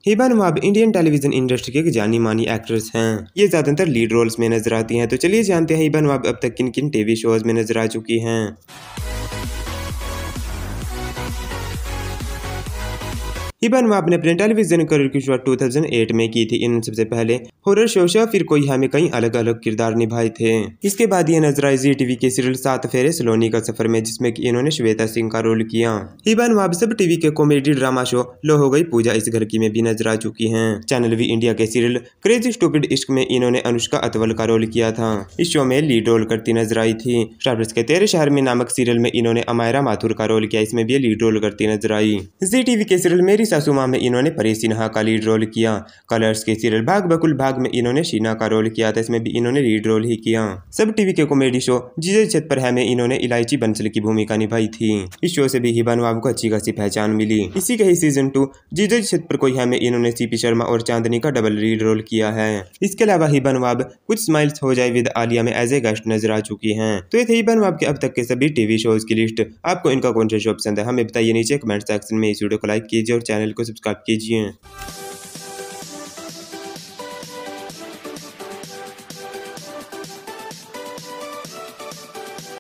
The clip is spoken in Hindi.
Hiba Nawab Indian television industry की एक जानी मानी एक्ट्रेस हैं। ये ज्यादातर लीड रोल्स में नजर आती हैं। तो चलिए जानते हैं हिबा नवाब अब तक किन किन टीवी शोज में नजर आ चुकी हैं। हिबा नवाब ने अपने टेलीविजन करियर की शुरुआत 2008 में की थी। इन्होंने सबसे पहले हॉरर शो फिर कोई हमें कई अलग अलग किरदार निभाए थे। इसके बाद ये नजर आई जी टीवी के सीरियल 7 फेरे सलोनी का सफर में, जिसमें कि इन्होंने श्वेता सिंह का रोल किया। हिबा नवाब सब टीवी के कॉमेडी ड्रामा शो लो हो गई पूजा इस घर की में भी नजर आ चुकी हैं। चैनल वी इंडिया के सीरियल क्रेजी स्टूपिड इश्क में इन्होंने अनुष्का अतवल का रोल किया था। इस शो में लीड रोल करती नजर आई थी। स्टार के तेरे शहर में नामक सीरियल में इन्होंने अमायरा माथुर का रोल किया। इसमें भी लीड रोल करती नजर आई। जी टीवी के सीरियल मेरी सासू माँ में इन्होंने परी सिन्हा का लीड रोल किया। कलर्स के सीरियल भाग बकुल भाग में इन्होंने शीना का रोल किया था। इसमें भी इन्होंने लीड रोल ही किया। सब टीवी के कॉमेडी शो जीजे छत पर है में इन्होंने इलायची बंसल की भूमिका निभाई थी। इस शो से भी हिबा नवाब को अच्छी खासी पहचान मिली। इसी के ही सीजन 2 जीजे छत पर कोई है में इन्होंने सीपी शर्मा और चांदनी का डबल लीड रोल किया है। इसके अलावा हिबा नवाब कुछ स्माइल्स हो जाए विद आलिया में एज ए गेस्ट नजर आ चुकी हैं। तो ये थे हिबा नवाब के अब तक के सभी टीवी शोज की लिस्ट। आपको इनका कौन सा शो पसंद है हमें बताइए नीचे कमेंट सेक्शन में। इस वीडियो को लाइक कीजिए और चैनल को सब्सक्राइब कीजिए।